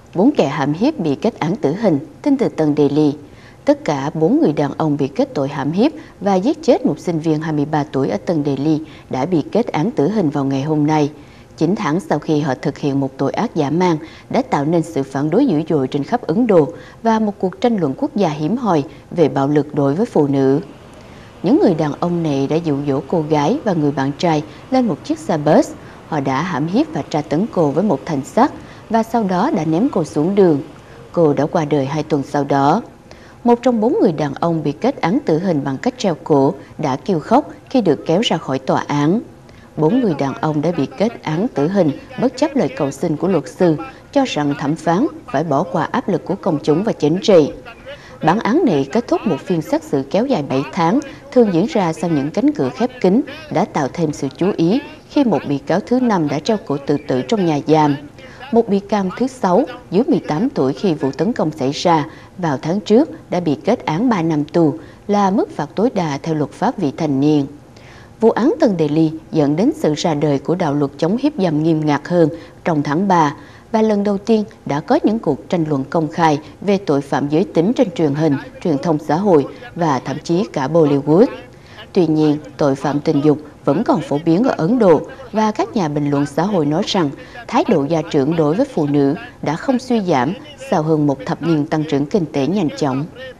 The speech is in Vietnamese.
4 kẻ hãm hiếp bị kết án tử hình, tin từ tờ Daily. Tất cả 4 người đàn ông bị kết tội hãm hiếp và giết chết một sinh viên 23 tuổi ở tờ Daily đã bị kết án tử hình vào ngày hôm nay, 9 tháng sau khi họ thực hiện một tội ác dã man đã tạo nên sự phản đối dữ dội trên khắp Ấn Độ và một cuộc tranh luận quốc gia hiếm hoi về bạo lực đối với phụ nữ. Những người đàn ông này đã dụ dỗ cô gái và người bạn trai lên một chiếc xe bus. Họ đã hãm hiếp và tra tấn cô với một thanh sắt và sau đó đã ném cô xuống đường. Cô đã qua đời 2 tuần sau đó. Một trong 4 người đàn ông bị kết án tử hình bằng cách treo cổ đã kêu khóc khi được kéo ra khỏi tòa án. 4 người đàn ông đã bị kết án tử hình bất chấp lời cầu xin của luật sư, cho rằng thẩm phán phải bỏ qua áp lực của công chúng và chính trị. Bản án này kết thúc một phiên xét xử kéo dài 7 tháng, thường diễn ra sau những cánh cửa khép kín, đã tạo thêm sự chú ý khi một bị cáo thứ 5 đã treo cổ tự tử trong nhà giam. Một bị can thứ 6, dưới 18 tuổi khi vụ tấn công xảy ra vào tháng trước, đã bị kết án 3 năm tù, là mức phạt tối đa theo luật pháp vị thành niên. Vụ án tờ Daily dẫn đến sự ra đời của đạo luật chống hiếp dâm nghiêm ngặt hơn trong tháng 3 và lần đầu tiên đã có những cuộc tranh luận công khai về tội phạm giới tính trên truyền hình, truyền thông xã hội và thậm chí cả Bollywood. Tuy nhiên, tội phạm tình dục vẫn còn phổ biến ở Ấn Độ và các nhà bình luận xã hội nói rằng thái độ gia trưởng đối với phụ nữ đã không suy giảm sau hơn một thập niên tăng trưởng kinh tế nhanh chóng.